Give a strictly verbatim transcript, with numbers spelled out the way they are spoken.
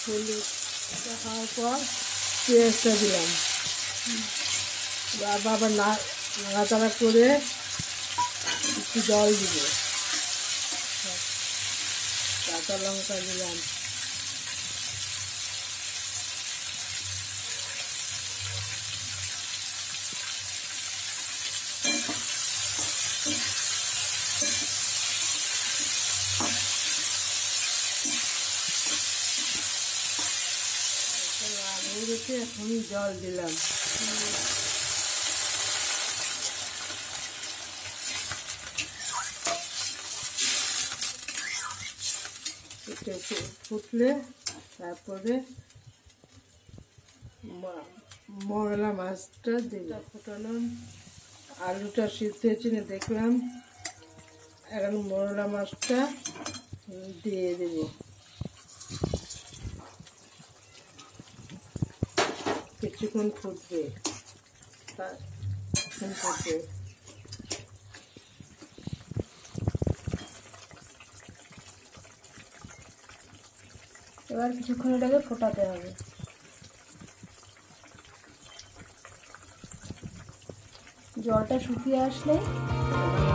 হলুদ খাওয়ার পর পেঁয়াজটা দিলাম, আবার না নাড়াচাড়া করে একটু জল দিব, কাঁচা লঙ্কা দিলাম, রেখে এখন জল দিলাম, একটু ফুটলে তারপরে মরলা মাছটা দিলাম, ফুটালাম, আলুটা সিদ্ধ হয়েছে না দেখলাম, এখন মরলা মাছটা দিয়ে দেব, কিছুক্ষণ ফুটবে, ফুটবে এবার কিছুক্ষণ এটাকে ফোটাতে হবে। জলটা শুকিয়ে আসলে